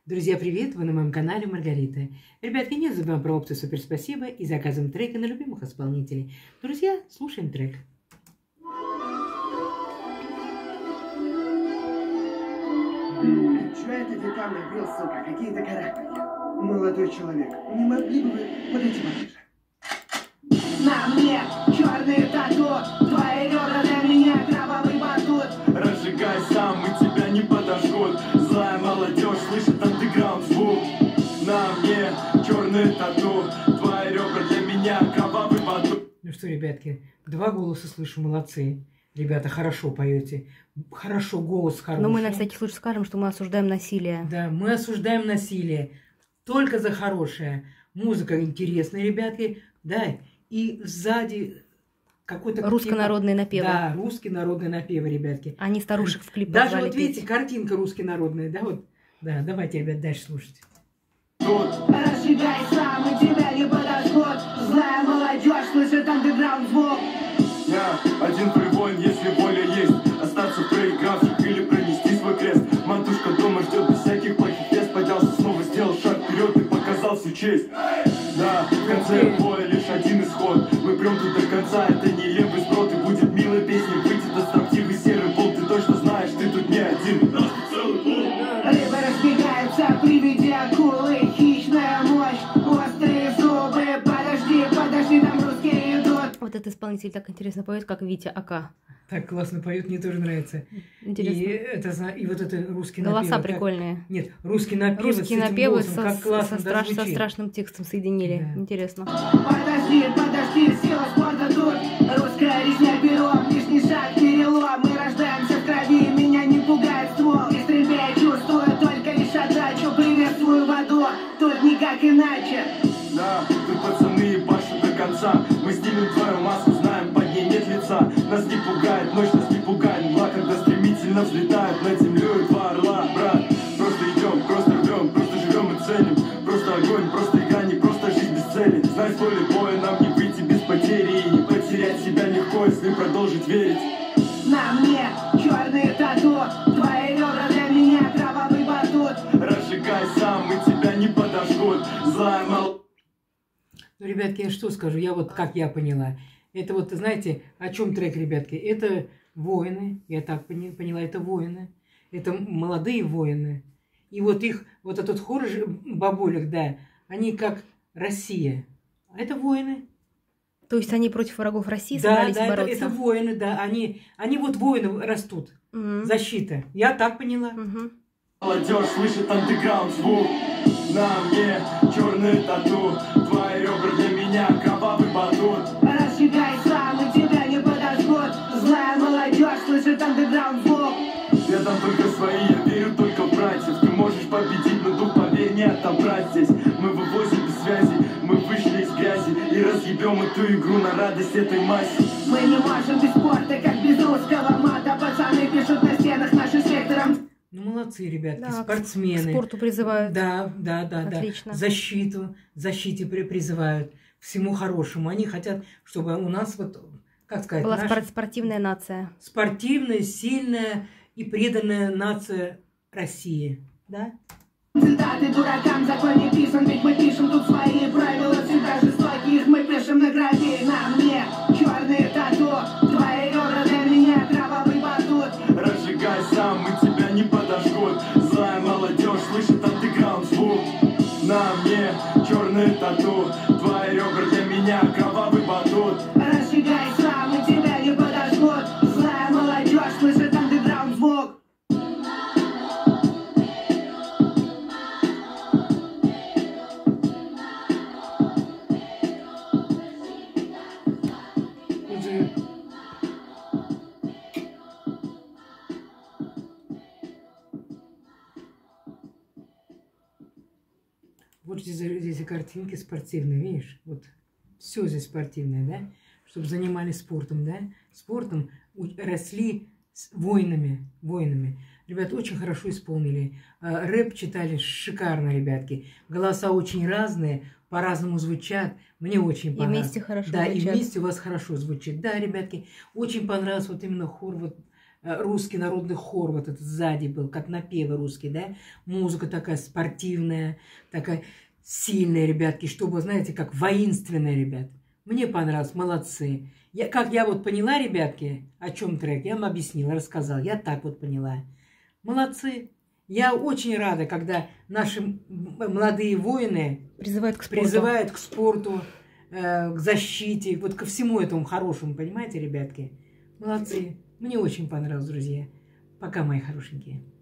Друзья, привет! Вы на моем канале Маргарита. Ребятки, не забываем про опцию «Супер спасибо» и заказываем треки на любимых исполнителей. Друзья, слушаем трек. Чё это ты там набил, сука? Какие-то каракули. Молодой человек, не могли бы вы подойти поближе? На мне черные тату, твои ребра для меня кровавый батут. Разжигай сам, и тебя не подожгут. Злая молодежь слышит андеграунд звук. На мне черные тату, твои ребра для меня кровавый батут. Ну что, ребятки, два голоса слышу, молодцы. Ребята, хорошо поете. Хорошо, голос хороший. Но мы на всякий случай скажем, что мы осуждаем насилие. Да, мы осуждаем насилие. Только за хорошее. Музыка интересная, ребятки. Да, и сзади какой-то... Русско-народные напевы. Да, русские народные напевы, ребятки. Они старушек в клипах Даже звали вот видите, петь. картинка русский народная, да, вот. Да, давайте, ребят, дальше слушать. Разжигай сам, и тебя не подожгут. Злая молодежь слышит андеграунд звук. Я один воин, если воля есть. Остаться в проигравших или пронести свой крест. Матушка дома ждет без всяких плохих вест. Поднялся снова, сделал шаг вперед и показал всю честь. Да, в конце боя лишь один исход. Мы прям тут до конца, это не левый сброд. И будет милая песня, выйдет от строптивый серый пол. Ты точно знаешь, ты тут не один. Нас тут целый пол. Рыбы разбегаются при виде акулы. Хищная мощь, острые зубы. Подожди, там русские идут. Вот этот исполнитель так интересно поет, как Витя Ака. Так классно поют, мне тоже нравится. Интересно. И вот это русский Голоса напев. прикольные. Нет, русский напев. Русские напевы как классно со страшным текстом соединили. Да. Интересно. Подожди, сила спорта тут. Русская резня пером, лишний шаг, перелом. Мы рождаемся в крови, меня не пугает ствол. И стрельбе я чувствую только лишь отдачу. Приветствую в аду, тут никак иначе. Да, вы пацаны ебашут до конца. Мы снимем твою маску, знаем, под ней нет лица. Нас не пугает ночь, нас не пугает мгла. Когда стремительно взлетают над землей два орла. Брат, просто идем, просто рвем, просто живем и ценим. Просто огонь, просто игра, не просто жизнь без цели. Знай, с поле боя нам не выйти без потери. И не потерять себя легко, если продолжить верить. На мне черные тату, твои ребра для меня кровавый батут. Разжигай сам, и тебя не подожгут. Злая молодежь. Ну, ребятки, я что скажу, как я поняла. Это вот, знаете, о чем трек, ребятки? Это воины, я так поняла, это воины. Это молодые воины. И вот их, вот этот хор бабулек, да, они как Россия. А это воины. То есть они против врагов России Да, собрались да, бороться? это воины, да. Они вот воины растут. Защита. Я так поняла. Молодежь слышит андеграунд звук. На мне черные тату, твои ребра для меня кровавый батут. Разжигай сам, и тебя не подожгут. Злая молодежь слышит андеграунд звук. Я там только свои, я верю только в братьев. Ты можешь победить, но дух, поверь, не отобрать здесь. Мы вывозим без связи, мы вышли из грязи и разъебем эту игру на радость этой массе. Мы не можем без спорта, как без русского мата. Пацаны пишут на стенах нашим сектором. Ну, молодцы, ребятки, Да, спортсмены. К спорту призывают. Да. Отлично. Защите призывают. Всему хорошему. Они хотят, чтобы у нас, вот, как сказать, Была наша спортивная нация. спортивная, сильная и преданная нация России. Да? Цитаты дуракам, закон не писан, ведь мы пишем тут свои правила. Всегда жестоких мы пишем на крови. На мне черные тату, твои ребра для меня кровавый батут. Разжигай сам, и тебя не подожгут. Злая молодежь слышит андеграунд звук. На мне черные тату, твои ребра для меня кровавый батут. Разжигай сам, и тебя не подожгут. Злая молодежь слышит андеграунд звук. Тут же вот здесь и картинки спортивные, видишь? Вот все здесь спортивное, да? Чтобы занимались спортом, да? Спортом росли с воинами. Ребята очень хорошо исполнили. Рэп читали шикарно, ребятки. Голоса очень разные, по-разному звучат. Мне очень понравилось. И вместе хорошо да, звучат. и вместе у вас хорошо звучит. Да, ребятки, очень понравился вот именно хор вот русский народный хор вот этот сзади был, как напевы русские, да? Музыка такая спортивная, такая сильная, ребятки, чтобы, знаете, как воинственная, ребят. Мне понравилось, молодцы. Как я вот поняла, ребятки, о чем трек, я вам объяснила, рассказала. Я так вот поняла. Молодцы. Я очень рада, когда наши молодые воины призывают к спорту. к защите, вот ко всему этому хорошему, понимаете, ребятки? Молодцы. Мне очень понравилось, друзья. Пока, мои хорошенькие.